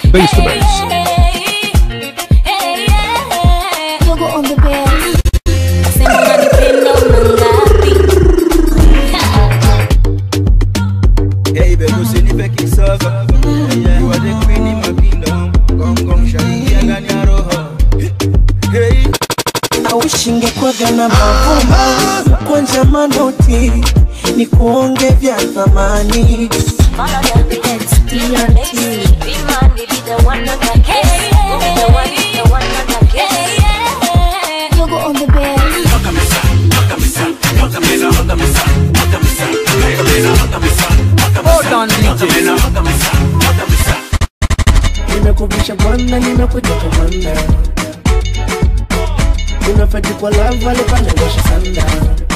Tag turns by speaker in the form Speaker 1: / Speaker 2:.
Speaker 1: Face to base.
Speaker 2: Yogo on the bed.
Speaker 3: Hey, baby, see the back is over. You are the queen in my kingdom. Gong shani and yaroha. Hey,
Speaker 4: I wish ingekuwa na mavumba kwanza manoti ni kuonge vya thamani.
Speaker 2: Yogo on the bed.
Speaker 5: Hold on, DJ.
Speaker 4: Nimekubisha bwana, nimekuja kwa bwana. Unafati kwa lava, lepanda washa sanda.